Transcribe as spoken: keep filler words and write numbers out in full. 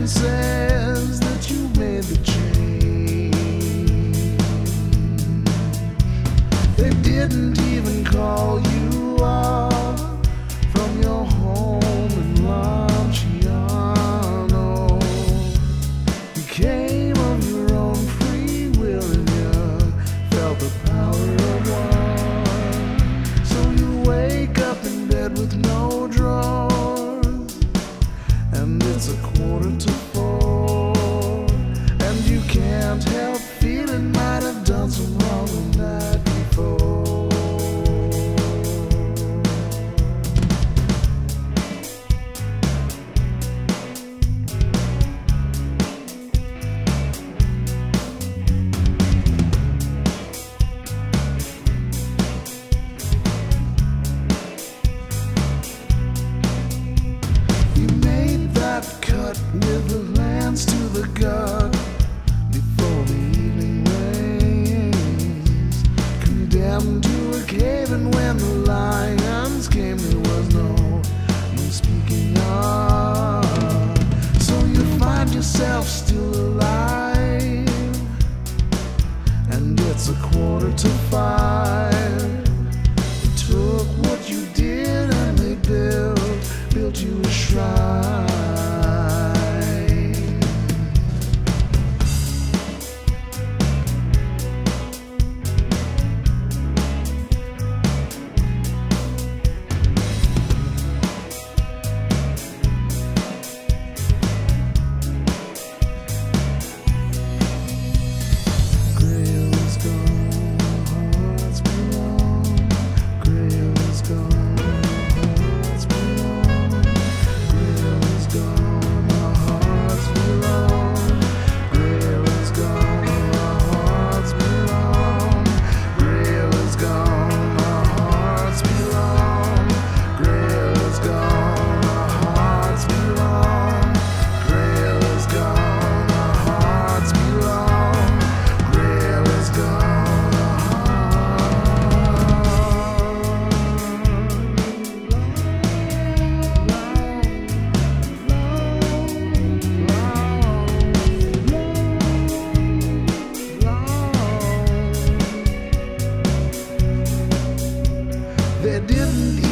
and says that you made the change. They didn't even call you up from your home in Longinus. You came of your own free will and you felt the power of one. So you wake up in bed with no drawers, and it's a quarter to four, and you can't help feeling might have done some wrong the night before. Cut with the lance to the gut before the evening rains. Condemned to a cave, and when the lions came, there was no, no speaking of. So you find yourself still alive, and it's a quarter to five. They took what you did and they built, built you a shrine. They didn't